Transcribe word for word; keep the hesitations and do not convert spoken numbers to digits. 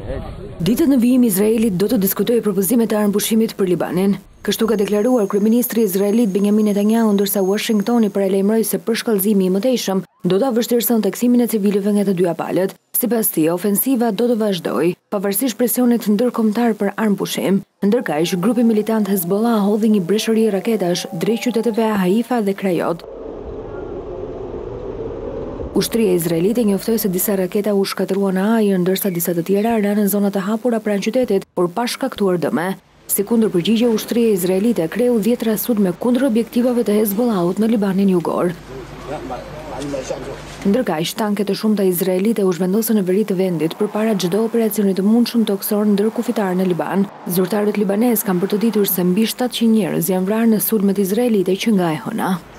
Ditët në vijim Izraelit do të diskutojë propozimet e armëpushimit për Libanin. Kështu ka deklaruar kryeministri izraelit Benjamin Netanyahu, ndërsa Washingtoni paralajmëroi se përshkallëzimi i mëtejshëm do ta vështirësonte kthimin e civilëve nga të dyja palët. Sipas tij, ofensiva do të vazhdojë, pavarësisht presionit ndërkombëtar për armëpushim. Ndërkaq, grupi militant Hezbollah hodhi një breshëri raketash drejt qyteteve Haifa dhe Krajot. Ushtria izraelite njoftoi se disa raketa u shkatëruan në ajër, ndërsa disa të tjera ranë në zona të hapura pranë qytetit, por pa shkaktuar dëme. Si kundërpërgjigje, ushtria izraelite kreu dhjetra sulme kundër objektivave të Hezbollahut në Libanin jugor. Ndërkaq, tanke të shumta izraelite u zhvendosën në veri të vendit përpara çdo operacioni të mundshëm toksor ndërkufitar në Liban. Zyrtarët libanesë kanë bërtuditur se mbi shtatëqind njerëz janë vrarë në sulmet izraelite që nga e hëna.